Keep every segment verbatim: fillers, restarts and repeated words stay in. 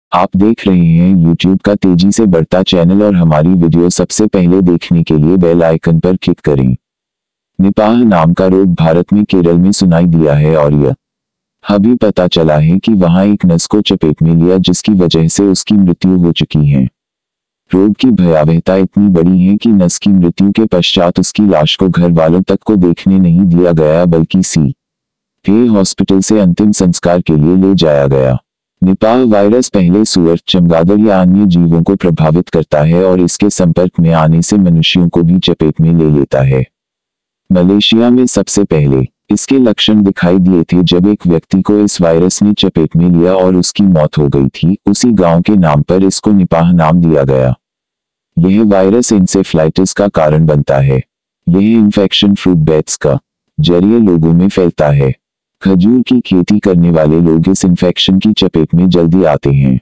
आप देख रहे हैं YouTube का तेजी से बढ़ता चैनल और हमारी वीडियो सबसे पहले देखने के लिए बेल आइकन पर क्लिक करें। निपाह नाम का रोग भारत में केरल में सुनाई दिया है और यह अभी पता चला है कि वहां एक नस को चपेट में लिया जिसकी वजह से उसकी मृत्यु हो चुकी है। रोग की भयावहता इतनी बड़ी है कि नस की मृत्यु के पश्चात उसकी लाश को घर वालों तक को देखने नहीं दिया गया बल्कि सी के हॉस्पिटल से अंतिम संस्कार के लिए ले जाया गया। निपाह वायरस पहले सुअर, चमगादड़ या अन्य जीवों को प्रभावित करता है और इसके संपर्क में आने से मनुष्यों को भी चपेट में ले लेता है। मलेशिया में सबसे पहले इसके लक्षण दिखाई दिए थे जब एक व्यक्ति को इस वायरस ने चपेट में लिया और उसकी मौत हो गई थी। उसी गांव के नाम पर इसको निपाह नाम दिया गया। यह वायरस इंसेफ्लाइटिस का कारण बनता है। यह इन्फेक्शन फ्रूट बैट्स का जरिए लोगों में फैलता है। खजूर की खेती करने वाले लोग इस इन्फेक्शन की चपेट में जल्दी आते हैं।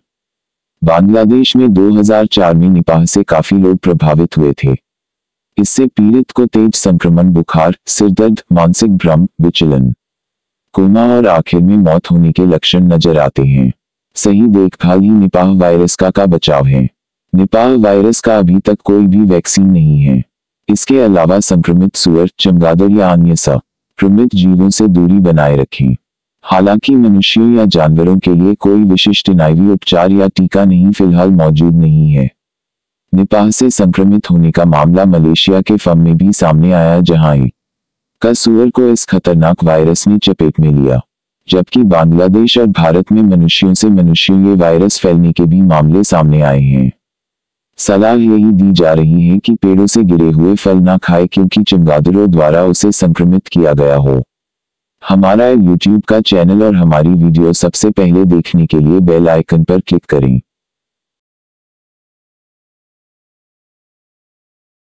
बांग्लादेश में दो हज़ार चार में निपाह से काफी लोग प्रभावित हुए थे। इससे पीड़ित को तेज संक्रमण, बुखार, सिरदर्द, मानसिक भ्रम, विचलन, कोमा और आखिर में मौत होने के लक्षण नजर आते हैं। सही देखभाल ही निपाह वायरस का का बचाव है। निपाह वायरस का अभी तक कोई भी वैक्सीन नहीं है। इसके अलावा संक्रमित सुअर, चमगादड़ या अन्य संक्रमित जीवों से दूरी बनाए रखें। हालांकि मनुष्यों या जानवरों के लिए कोई विशिष्ट एनआईवी उपचार या टीका नहीं फिलहाल मौजूद नहीं है। निपाह से संक्रमित होने का मामला मलेशिया के फम में भी सामने आया जहां एक का सुअर को इस खतरनाक वायरस ने चपेट में लिया, जबकि बांग्लादेश और भारत में मनुष्यों से मनुष्यों ये वायरस फैलने के भी मामले सामने आए हैं। सलाह यही दी जा रही है कि पेड़ों से गिरे हुए फल ना खाए क्योंकि चमगादड़ों द्वारा उसे संक्रमित किया गया हो। हमारा YouTube का चैनल और हमारी वीडियो सबसे पहले देखने के लिए बेल आइकन पर क्लिक करें।